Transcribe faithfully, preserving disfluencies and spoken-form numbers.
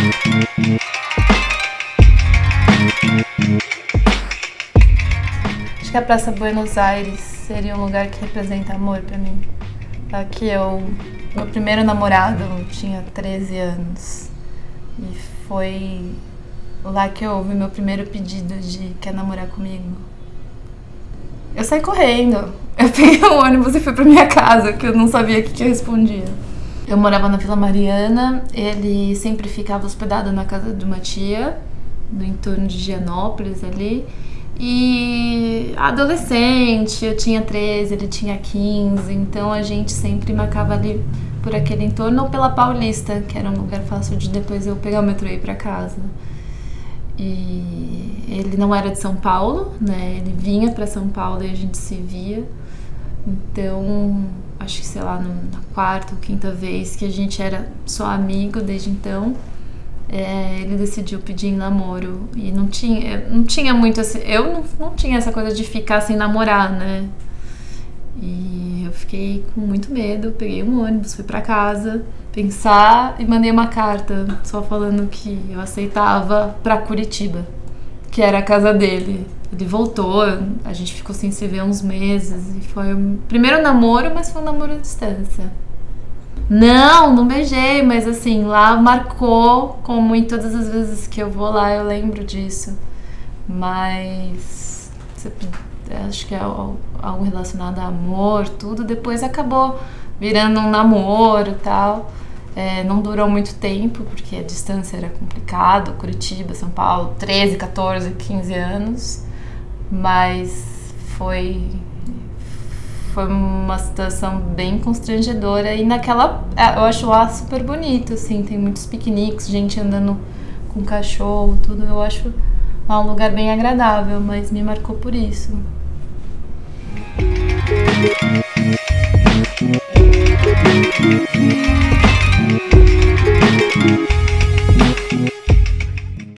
Acho que a Praça Buenos Aires seria um lugar que representa amor pra mim. Aqui eu, meu primeiro namorado, eu tinha treze anos. E foi lá que eu ouvi meu primeiro pedido de quer namorar comigo. Eu saí correndo. Eu peguei o ônibus e fui pra minha casa, que eu não sabia o que, que eu respondia. Eu morava na Vila Mariana, ele sempre ficava hospedado na casa de uma tia, no entorno de Higienópolis ali. E adolescente, eu tinha treze, ele tinha quinze, então a gente sempre marcava ali por aquele entorno ou pela Paulista, que era um lugar fácil de depois eu pegar o metrô e ir pra casa. E ele não era de São Paulo, né? Ele vinha pra São Paulo e a gente se via. Então, acho que sei lá, na quarta ou quinta vez que a gente era só amigo desde então. É, ele decidiu pedir em namoro e não tinha, não tinha muito assim, eu não, não tinha essa coisa de ficar sem namorar, né? E eu fiquei com muito medo, peguei um ônibus, fui pra casa pensar e mandei uma carta só falando que eu aceitava pra Curitiba, que era a casa dele. Ele voltou, a gente ficou sem se ver uns meses e foi o primeiro namoro, mas foi um namoro à distância. Não, não beijei, mas assim, lá marcou, como em todas as vezes que eu vou lá eu lembro disso. Mas acho que é algo relacionado a amor, tudo. Depois acabou virando um namoro e tal. É, não durou muito tempo, porque a distância era complicado. Curitiba, São Paulo, treze, quatorze, quinze anos. Mas foi... Foi uma situação bem constrangedora e naquela, eu acho lá super bonito, assim, tem muitos piqueniques, gente andando com cachorro, tudo, eu acho lá um lugar bem agradável, mas me marcou por isso.